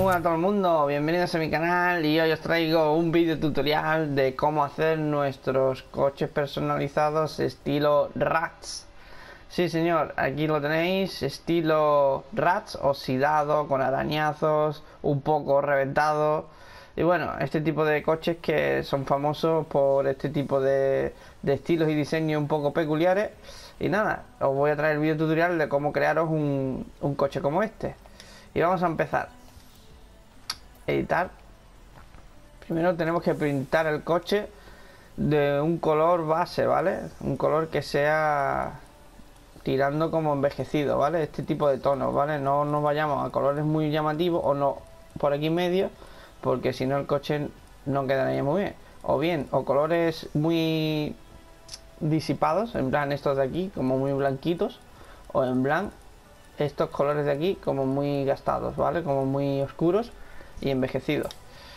buenas a todo el mundo, bienvenidos a mi canal y hoy os traigo un vídeo tutorial de cómo hacer nuestros coches personalizados estilo Rats. Sí señor, aquí lo tenéis, estilo Rats, oxidado, con arañazos, un poco reventado. Y bueno, este tipo de coches que son famosos por este tipo de estilos y diseños un poco peculiares. Y nada, os voy a traer el vídeo tutorial de cómo crearos un coche como este. Y vamos a empezar. Editar. Primero tenemos que pintar el coche de un color base, ¿vale? Un color que sea tirando como envejecido, ¿vale? Este tipo de tonos, ¿vale? No nos vayamos a colores muy llamativos o no por aquí medio, porque si no el coche no quedaría muy bien. O bien, o colores muy disipados, en plan estos de aquí, como muy blanquitos, o en plan estos colores de aquí como muy gastados, ¿vale? Como muy oscuros y envejecidos.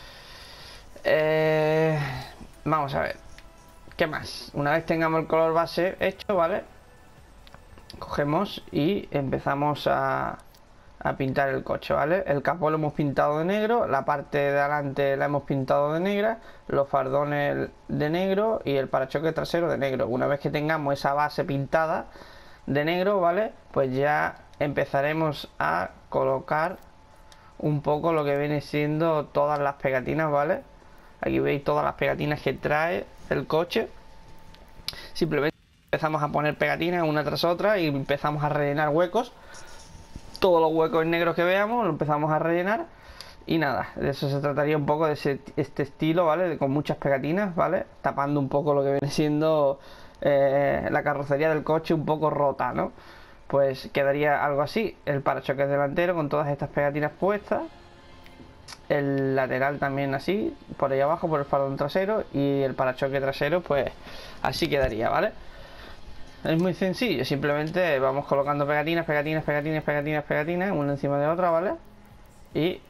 Vamos a ver, ¿qué más? Una vez tengamos el color base hecho, ¿vale? Cogemos y empezamos a pintar el coche, ¿vale? El capó lo hemos pintado de negro, la parte de delante la hemos pintado de negra, los fardones de negro y el parachoques trasero de negro. Una vez que tengamos esa base pintada de negro, ¿vale? Pues ya empezaremos a colocar un poco lo que viene siendo todas las pegatinas, ¿vale? Aquí veis todas las pegatinas que trae el coche. Simplemente empezamos a poner pegatinas una tras otra y empezamos a rellenar huecos. Todos los huecos negros que veamos lo empezamos a rellenar. Y nada, de eso se trataría un poco de este estilo, ¿vale? Con muchas pegatinas, ¿vale? Tapando un poco lo que viene siendo la carrocería del coche un poco rota, ¿no? Pues quedaría algo así, el parachoques delantero con todas estas pegatinas puestas, el lateral también así, por ahí abajo por el fardón trasero y el parachoques trasero pues así quedaría, ¿vale? Es muy sencillo, simplemente vamos colocando pegatinas, pegatinas, pegatinas, pegatinas, pegatinas, una encima de otra, ¿vale? Y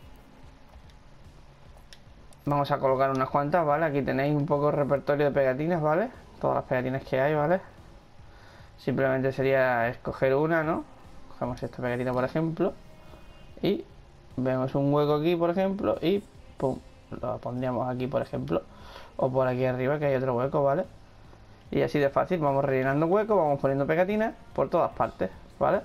vamos a colocar unas cuantas, ¿vale? Aquí tenéis un poco de repertorio de pegatinas, ¿vale? Todas las pegatinas que hay, ¿vale? Simplemente sería escoger una, ¿no? Cogemos esta pegatina, por ejemplo, y vemos un hueco aquí, por ejemplo, y pum, lo pondríamos aquí, por ejemplo, o por aquí arriba que hay otro hueco, ¿vale? Y así de fácil, vamos rellenando huecos, vamos poniendo pegatinas por todas partes, ¿vale?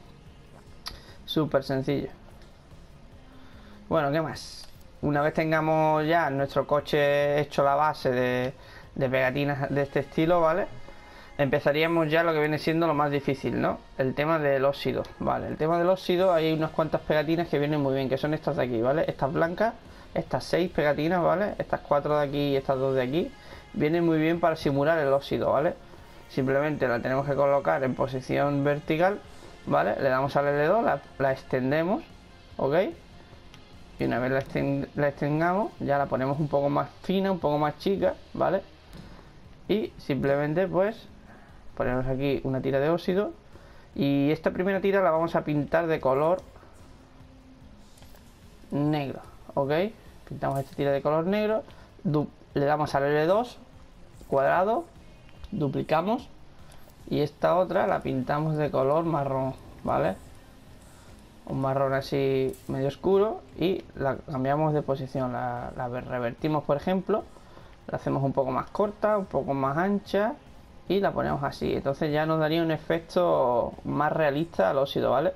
Súper sencillo. Bueno, ¿qué más? Una vez tengamos ya nuestro coche hecho la base de pegatinas de este estilo, ¿vale? Empezaríamos ya lo que viene siendo lo más difícil, ¿no? El tema del óxido, ¿vale? El tema del óxido, hay unas cuantas pegatinas que vienen muy bien, que son estas de aquí, ¿vale? Estas blancas, estas 6 pegatinas, ¿vale? Estas 4 de aquí y estas 2 de aquí, vienen muy bien para simular el óxido, ¿vale? Simplemente la tenemos que colocar en posición vertical, ¿vale? Le damos al L2, la extendemos, ¿ok? Y una vez la extendamos, ya la ponemos un poco más fina, un poco más chica, ¿vale? Y simplemente pues ponemos aquí una tira de óxido y esta primera tira la vamos a pintar de color negro, ¿ok? Pintamos esta tira de color negro, le damos al L2 cuadrado, duplicamos y esta otra la pintamos de color marrón, ¿vale? Un marrón así medio oscuro y la cambiamos de posición, la revertimos, por ejemplo, la hacemos un poco más corta, un poco más ancha y la ponemos así. Entonces ya nos daría un efecto más realista al óxido, ¿vale?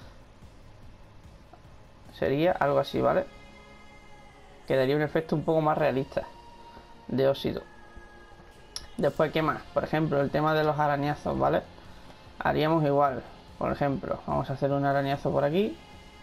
Sería algo así, ¿vale? Quedaría un efecto un poco más realista de óxido. Después, ¿qué más? Por ejemplo, el tema de los arañazos, ¿vale? Haríamos igual. Por ejemplo, vamos a hacer un arañazo por aquí.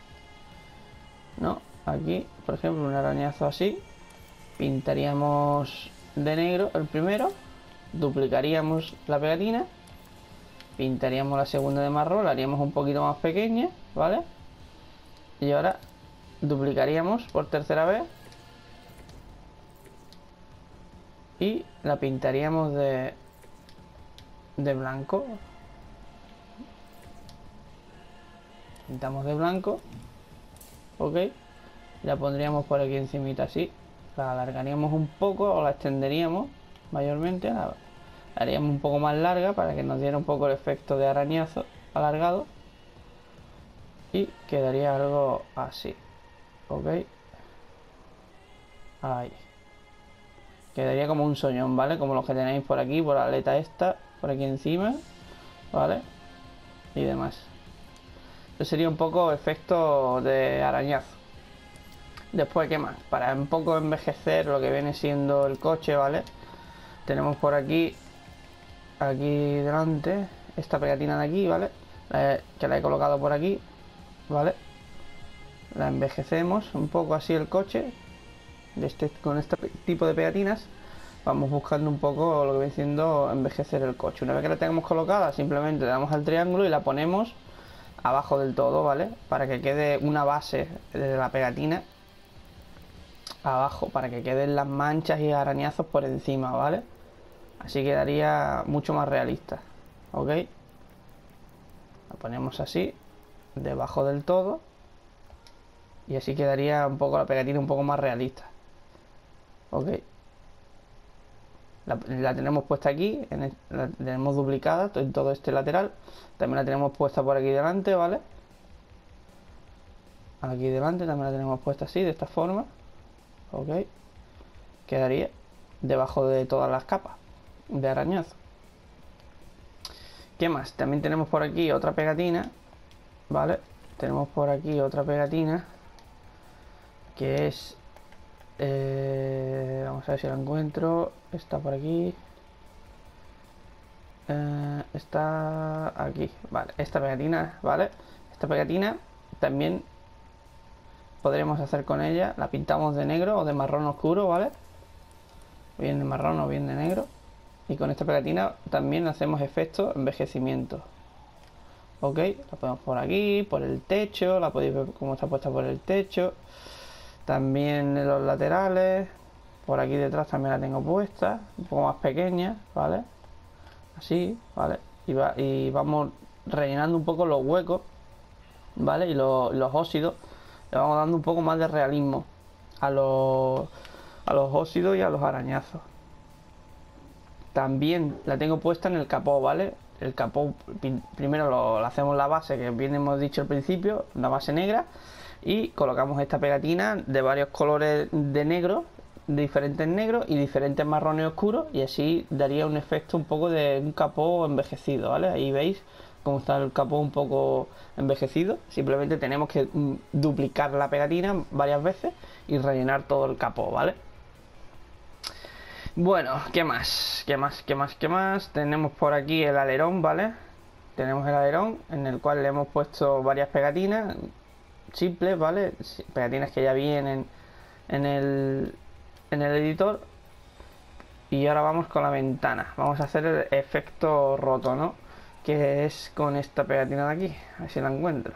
No, aquí, por ejemplo, un arañazo así. Pintaríamos de negro el primero, duplicaríamos la pegatina, pintaríamos la segunda de marrón, la haríamos un poquito más pequeña, ¿vale? Y ahora duplicaríamos por tercera vez y la pintaríamos de blanco. Pintamos de blanco, ok, la pondríamos por aquí encimita así, la alargaríamos un poco o la extenderíamos mayormente, la haríamos un poco más larga para que nos diera un poco el efecto de arañazo alargado y quedaría algo así, Ok. Ahí. Quedaría como un soñón, ¿vale? Como los que tenéis por aquí, por la aleta esta, por aquí encima, ¿vale? Y demás. Eso sería un poco efecto de arañazo. Después, ¿qué más? Para un poco envejecer lo que viene siendo el coche, ¿vale? Tenemos por aquí, aquí delante, esta pegatina de aquí, ¿vale? Que la he colocado por aquí, ¿vale? La envejecemos un poco así el coche, con este tipo de pegatinas. Vamos buscando un poco lo que viene siendo envejecer el coche. Una vez que la tengamos colocada, simplemente le damos al triángulo y la ponemos abajo del todo, ¿vale? Para que quede una base de la pegatina abajo, para que queden las manchas y arañazos por encima, ¿vale? Así quedaría mucho más realista, ¿ok? La ponemos así, debajo del todo, y así quedaría un poco la pegatina un poco más realista, ¿ok? La tenemos puesta aquí, la tenemos duplicada en todo este lateral. También la tenemos puesta por aquí delante, ¿vale? Aquí delante también la tenemos puesta así, de esta forma, ¿ok? Quedaría debajo de todas las capas de arañazo. ¿Qué más? También tenemos por aquí otra pegatina, ¿vale? Tenemos por aquí otra pegatina que es... vamos a ver si la encuentro. Está por aquí. Está aquí. Vale, esta pegatina, ¿vale? Esta pegatina también podremos hacer con ella. La pintamos de negro o de marrón oscuro, ¿vale? Bien de marrón o bien de negro. Y con esta pegatina también hacemos efecto envejecimiento. Ok, la ponemos por aquí, por el techo. La podéis ver cómo está puesta por el techo. También en los laterales. Por aquí detrás también la tengo puesta. Un poco más pequeña, ¿vale? Así, ¿vale? Y vamos rellenando un poco los huecos, ¿vale? Y los óxidos. Le vamos dando un poco más de realismo a los óxidos y a los arañazos. También la tengo puesta en el capó, ¿vale? El capó, primero lo hacemos la base, que bien hemos dicho al principio, una base negra. Y colocamos esta pegatina de varios colores de negro, de diferentes negros y diferentes marrones oscuros, y así daría un efecto un poco de un capó envejecido, ¿vale? Ahí veis cómo está el capó un poco envejecido. Simplemente tenemos que duplicar la pegatina varias veces y rellenar todo el capó, ¿vale? Bueno, ¿qué más? ¿Qué más? Tenemos por aquí el alerón, ¿vale? Tenemos el alerón en el cual le hemos puesto varias pegatinas simples, ¿vale? Pegatinas que ya vienen en el editor. Y ahora vamos con la ventana. Vamos a hacer el efecto roto, ¿no? Que es con esta pegatina de aquí. A ver si la encuentro.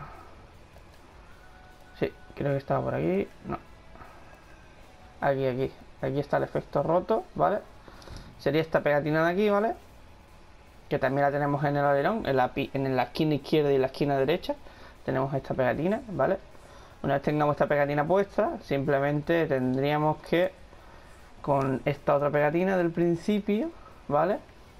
Sí, creo que estaba por aquí. No. Aquí. Aquí está el efecto roto, ¿vale? Sería esta pegatina de aquí, ¿vale? Que también la tenemos en el alerón, en la esquina izquierda y la esquina derecha. Tenemos esta pegatina, ¿vale? Una vez tengamos esta pegatina puesta, simplemente tendríamos que, con esta otra pegatina del principio, ¿vale?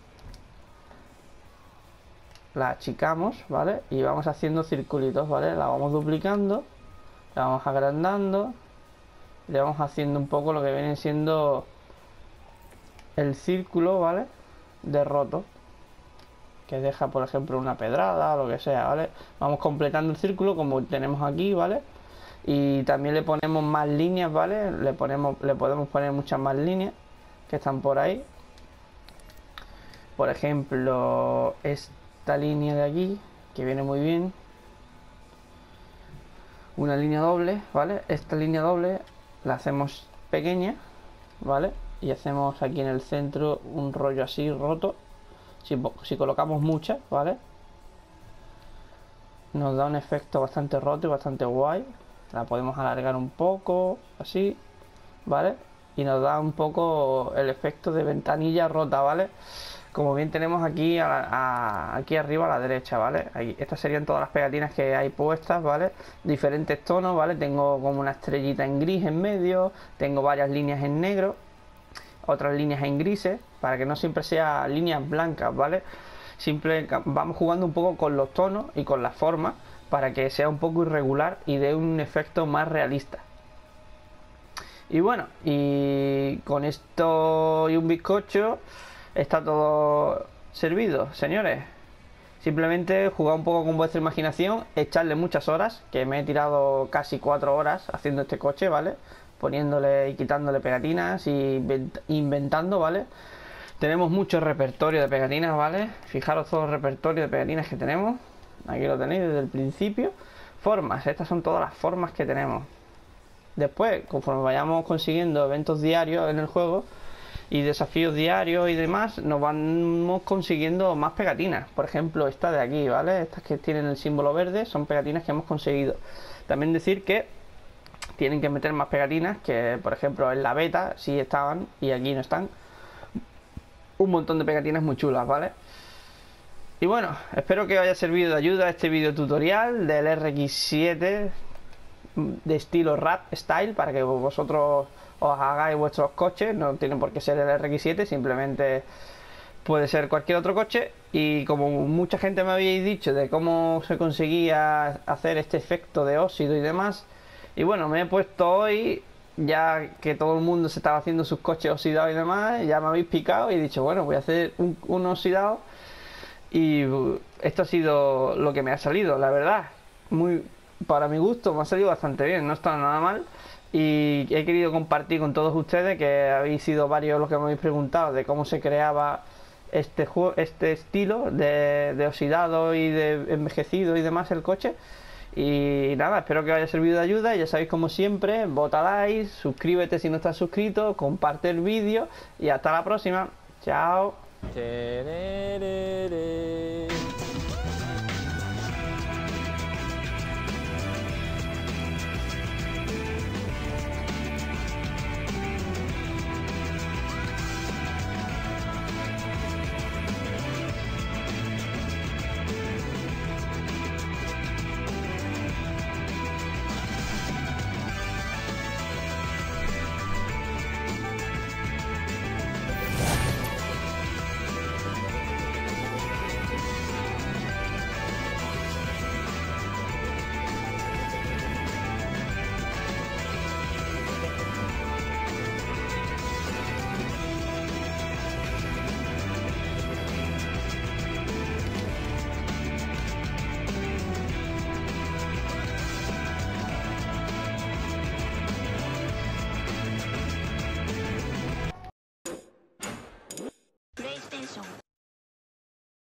La achicamos, ¿vale? Y vamos haciendo circulitos, ¿vale? La vamos duplicando, la vamos agrandando, le vamos haciendo un poco lo que viene siendo el círculo, ¿vale? De roto, que deja, por ejemplo, una pedrada o lo que sea, ¿vale? Vamos completando el círculo como tenemos aquí, ¿vale? Y también le ponemos más líneas, ¿vale? Le podemos poner muchas más líneas que están por ahí. Por ejemplo, esta línea de aquí, que viene muy bien. Una línea doble, ¿vale? Esta línea doble la hacemos pequeña, ¿vale? Y hacemos aquí en el centro un rollo así roto. Si colocamos muchas, ¿vale? Nos da un efecto bastante roto y bastante guay. La podemos alargar un poco, así, ¿vale? Y nos da un poco el efecto de ventanilla rota, ¿vale? Como bien tenemos aquí aquí arriba a la derecha, ¿vale? Estas serían todas las pegatinas que hay puestas, ¿vale? Diferentes tonos, ¿vale? Tengo como una estrellita en gris en medio, tengo varias líneas en negro, otras líneas en grises, para que no siempre sea líneas blancas, ¿vale? Vamos jugando un poco con los tonos y con las formas para que sea un poco irregular y dé un efecto más realista, Y bueno, y con esto y un bizcocho está todo servido, señores. Simplemente jugar un poco con vuestra imaginación, echarle muchas horas, que me he tirado casi 4 horas haciendo este coche, ¿vale? Poniéndole y quitándole pegatinas y inventando, ¿vale? Tenemos mucho repertorio de pegatinas, ¿vale? Fijaros todo el repertorio de pegatinas que tenemos. Aquí lo tenéis desde el principio. Formas, estas son todas las formas que tenemos. Después, conforme vayamos consiguiendo eventos diarios en el juego y desafíos diarios y demás, nos vamos consiguiendo más pegatinas. Por ejemplo, esta de aquí, ¿vale? Estas que tienen el símbolo verde son pegatinas que hemos conseguido. También decir que tienen que meter más pegatinas que, por ejemplo, en la beta sí estaban y aquí no están. Un montón de pegatinas muy chulas, ¿vale? Y bueno, espero que os haya servido de ayuda este video tutorial del RX7 de estilo Rat Style para que vosotros os hagáis vuestros coches. No tiene por qué ser el RX7, simplemente puede ser cualquier otro coche. Y como mucha gente me habíais dicho de cómo se conseguía hacer este efecto de óxido y demás, y bueno, me he puesto hoy, ya que todo el mundo se estaba haciendo sus coches oxidados y demás, ya me habéis picado y he dicho, bueno, voy a hacer un oxidado. Y esto ha sido lo que me ha salido, la verdad. Para mi gusto me ha salido bastante bien, no está nada mal. Y he querido compartir con todos ustedes, que habéis sido varios los que me habéis preguntado de cómo se creaba este estilo de oxidado y de envejecido y demás el coche. Y nada, espero que os haya servido de ayuda. Y ya sabéis, como siempre, vota like, suscríbete si no estás suscrito, comparte el vídeo y hasta la próxima. Chao.